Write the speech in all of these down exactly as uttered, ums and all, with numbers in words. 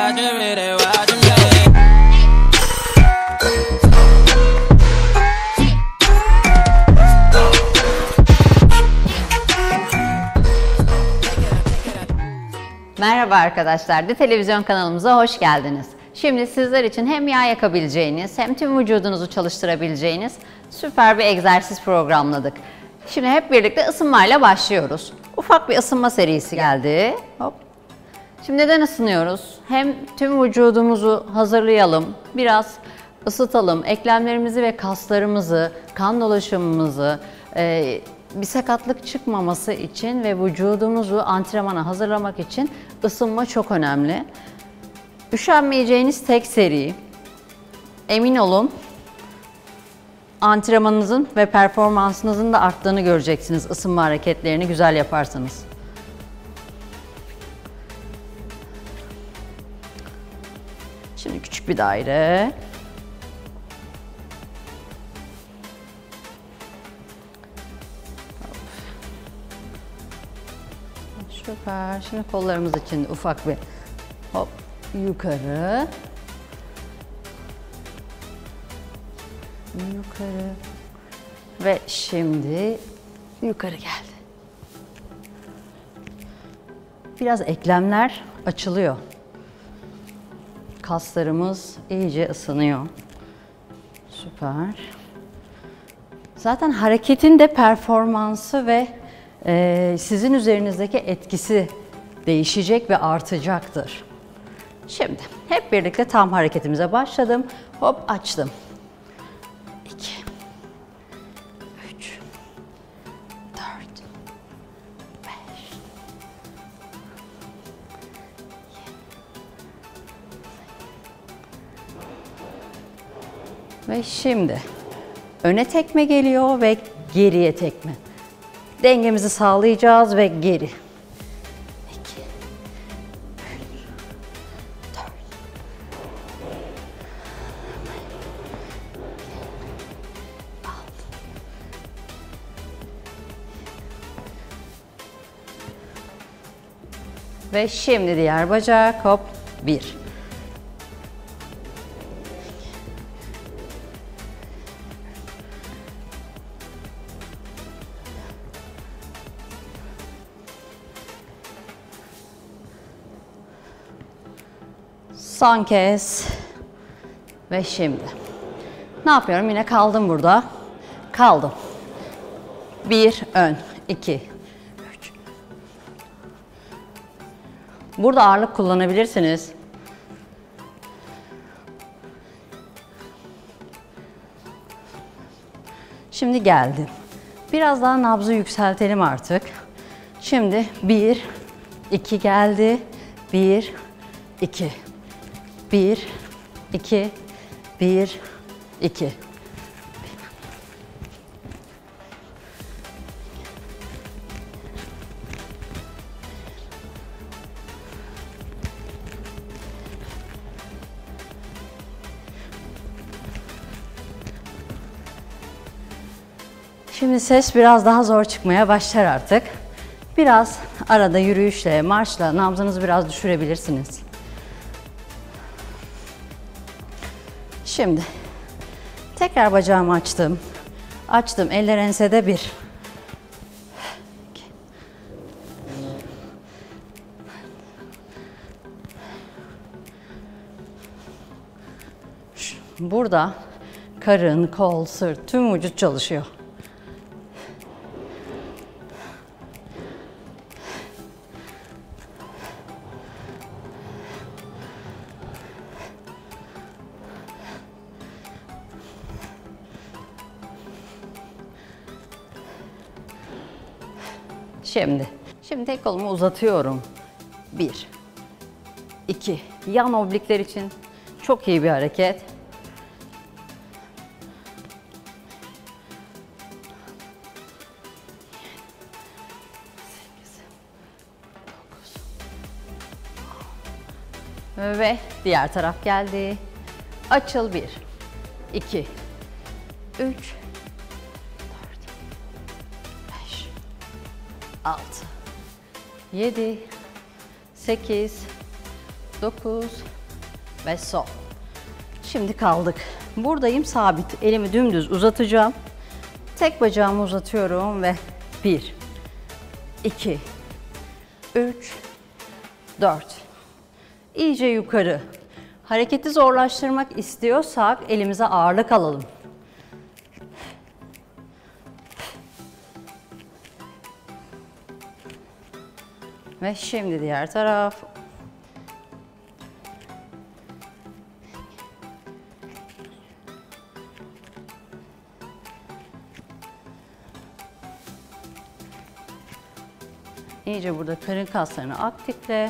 watch him, they watch him, yeah. Merhaba arkadaşlar, The Televizyon kanalımıza hoş geldiniz. Şimdi sizler için hem yağ yakabileceğiniz hem tüm vücudunuzu çalıştırabileceğiniz süper bir egzersiz programladık. Şimdi hep birlikte ısınmayla başlıyoruz. Ufak bir ısınma serisi geldi. Hop. Şimdi neden ısınıyoruz? Hem tüm vücudumuzu hazırlayalım, biraz ısıtalım, eklemlerimizi ve kaslarımızı, kan dolaşımımızı, e, bir sakatlık çıkmaması için ve vücudumuzu antrenmana hazırlamak için ısınma çok önemli. Üşenmeyeceğiniz tek seri. Emin olun, antrenmanınızın ve performansınızın da arttığını göreceksiniz ısınma hareketlerini güzel yaparsanız. Şimdi küçük bir daire. Süper. Şimdi kollarımız için ufak bir hop yukarı. Yukarı. Ve şimdi yukarı geldi. Biraz eklemler açılıyor. Kaslarımız iyice ısınıyor. Süper. Zaten hareketin de performansı ve e, sizin üzerinizdeki etkisi değişecek ve artacaktır. Şimdi hep birlikte tam hareketimize başladım. Hop açtım. iki, üç, dört, beş, ve şimdi öne tekme geliyor ve geriye tekme. Dengemizi sağlayacağız ve geri. iki, üç, dört, altı. Ve şimdi diğer bacak. Hop. bir. Son kez ve şimdi ne yapıyorum? Yine kaldım burada. Kaldım. Bir ön, iki, üç. Burada ağırlık kullanabilirsiniz. Şimdi geldim. Biraz daha nabzı yükseltelim artık. Şimdi bir, iki geldi. Bir, iki. Bir, iki, bir, iki. Şimdi ses biraz daha zor çıkmaya başlar artık. Biraz arada yürüyüşle, marşla nabzınızı biraz düşürebilirsiniz. Şimdi tekrar bacağımı açtım. Açtım. Eller ensede bir. Burada karın, kol, sırt, tüm vücut çalışıyor. Şimdi, şimdi tek kolumu uzatıyorum. Bir, iki, yan oblikler için çok iyi bir hareket. Ve diğer taraf geldi. Açıl bir, iki, üç, dört, beş, altı, yedi, sekiz, dokuz ve son. Şimdi kaldık. Buradayım sabit. Elimi dümdüz uzatacağım. Tek bacağımı uzatıyorum ve bir, iki, üç, dört. İyice yukarı. Hareketi zorlaştırmak istiyorsak elimize ağırlık alalım. Ve şimdi diğer taraf. İyice burada karın kaslarını aktifle.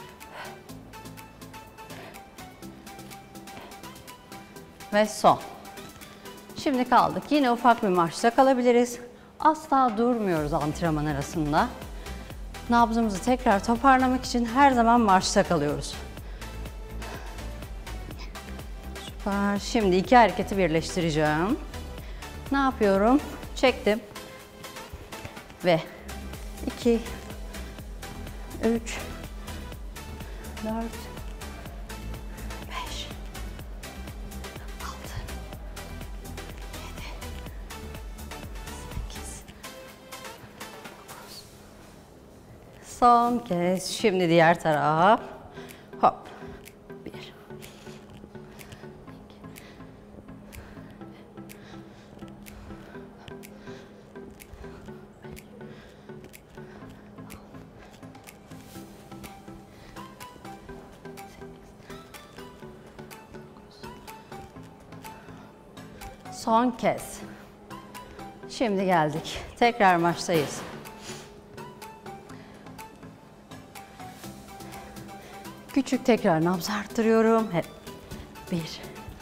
Ve son. Şimdi kaldık. Yine ufak bir marşta kalabiliriz. Asla durmuyoruz antrenman arasında. Nabzımızı tekrar toparlamak için her zaman marşta kalıyoruz. Süper. Şimdi iki hareketi birleştireceğim. Ne yapıyorum? Çektim. Ve iki, üç, dört, beş, altı, yedi, sekiz, dokuz. Son kez. Şimdi diğer taraf. Hop. Bir. Son kez. Şimdi geldik. Tekrar maçtayız. Küçük tekrar nabız arttırıyorum. Hep bir,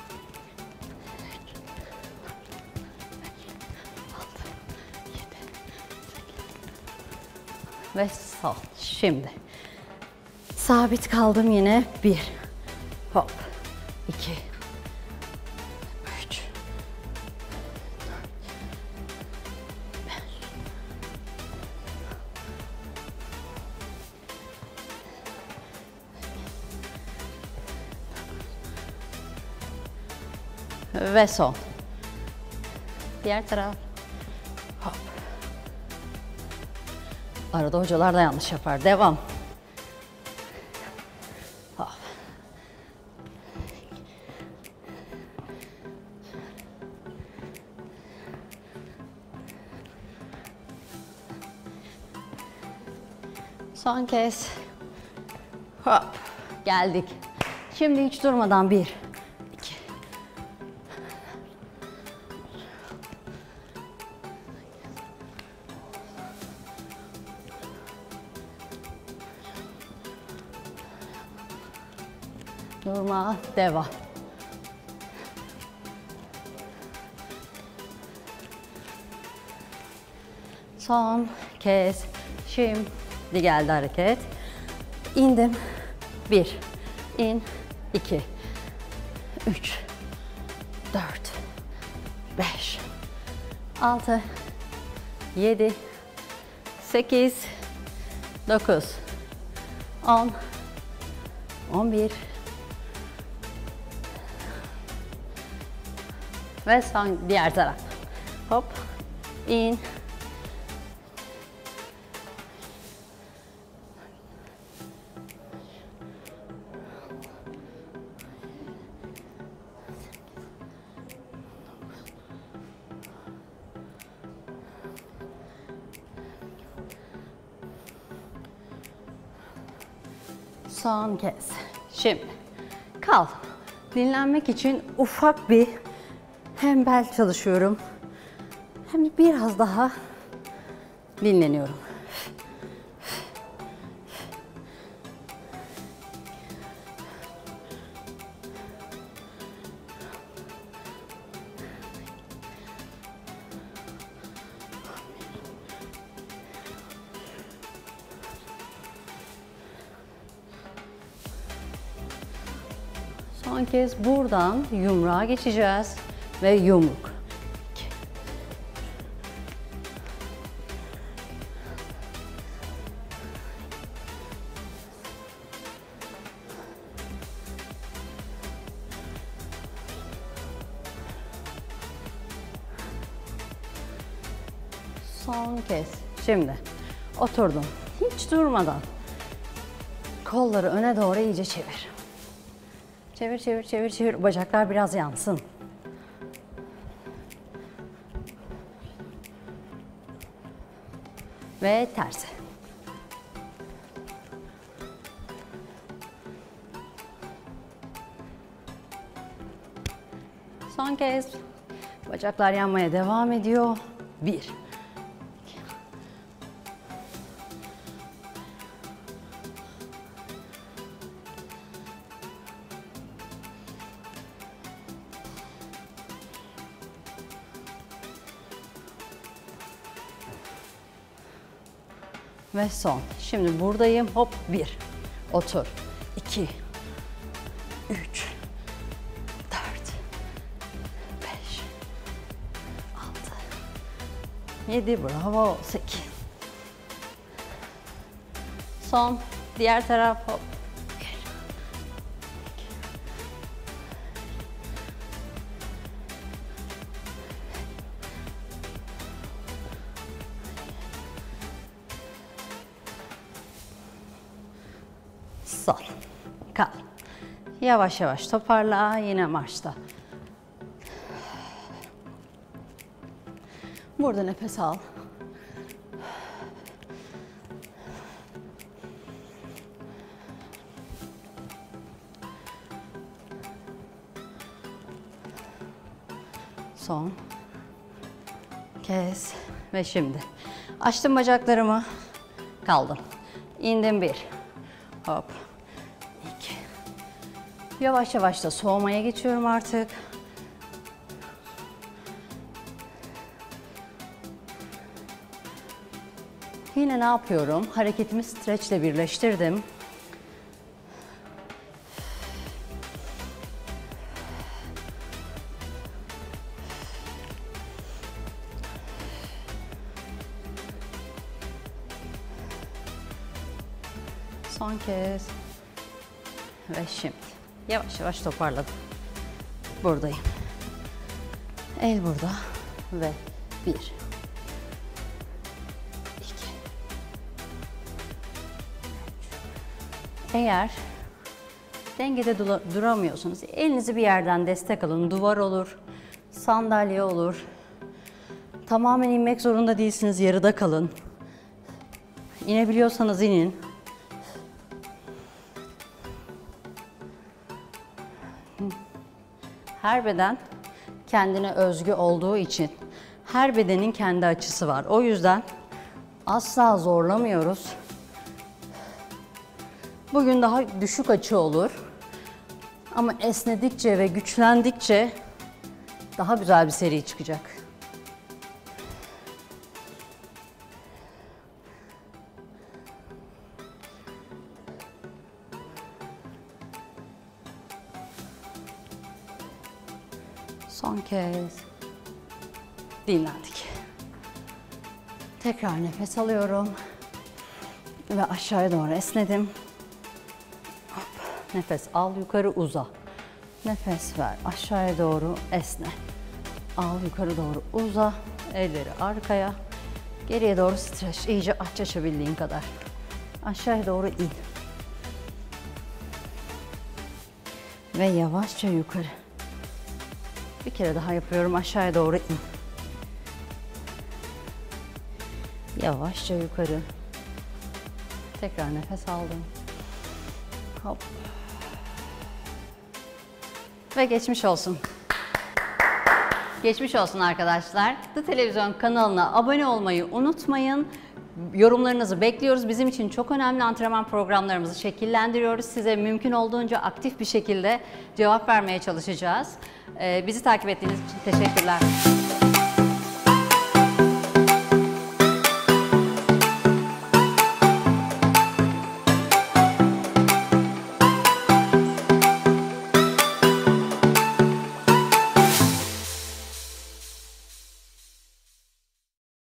ve sol. Şimdi sabit kaldım yine. Bir, hop, iki, üç, ve son. Diğer taraf. Hop. Arada hocalar da yanlış yapar. Devam. Hop. Son kez. Hop. Geldik. Şimdi hiç durmadan bir, iki, durma, devam. Son kez. Şimdi geldi hareket. İndim. Bir, in, iki, üç, dört, beş, altı, yedi, sekiz, dokuz, on, on bir ve son diğer taraf. Hop, in. Son kez. Şimdi kal. Dinlenmek için ufak bir hem bel çalışıyorum hem biraz daha dinleniyorum. Son kez buradan yumruğa geçeceğiz ve yumruk. Son kez. Şimdi oturdum. Hiç durmadan kolları öne doğru iyice çevir. Çevir, çevir, çevir, çevir. Bacaklar biraz yansın. Ve tersi. Son kez. Bacaklar yanmaya devam ediyor. Bir. Ve son. Şimdi buradayım. Hop bir. Otur. İki. Üç. Dört. Beş. Altı. Yedi. Bravo. Sekiz. Son. Diğer taraf. Hop. Bir. İki. Sol. Kal. Yavaş yavaş toparla. Yine marşta. Burada nefes al. Son kez ve şimdi açtım bacaklarımı, kaldım. İndim bir. Hop. İki. Yavaş yavaş da soğumaya geçiyorum artık. Yine ne yapıyorum? Hareketimi stretch ile birleştirdim. Son kez. Ve şimdi yavaş yavaş toparladım. Buradayım. El burada ve bir, iki, üç. Eğer dengede duramıyorsanız elinizi bir yerden destek alın. Duvar olur, sandalye olur. Tamamen inmek zorunda değilsiniz. Yarıda kalın. İnebiliyorsanız inin. Her beden kendine özgü olduğu için her bedenin kendi açısı var. O yüzden asla zorlamıyoruz. Bugün daha düşük açı olur. Ama esnedikçe ve güçlendikçe daha güzel bir seri çıkacak. Son kez dinlendik. Tekrar nefes alıyorum ve aşağıya doğru esnedim. Hop. Nefes al, yukarı uza. Nefes ver, aşağıya doğru esne. Al, yukarı doğru uza. Elleri arkaya. Geriye doğru streç. İyice aç açabildiğin kadar. Aşağıya doğru in. Ve yavaşça yukarı. Bir kere daha yapıyorum. Aşağıya doğru in. Yavaşça yukarı. Tekrar nefes aldım. Hop. Ve geçmiş olsun. Geçmiş olsun arkadaşlar. The Televizyon kanalına abone olmayı unutmayın. Yorumlarınızı bekliyoruz. Bizim için çok önemli antrenman programlarımızı şekillendiriyoruz. Size mümkün olduğunca aktif bir şekilde cevap vermeye çalışacağız. Bizi takip ettiğiniz için teşekkürler.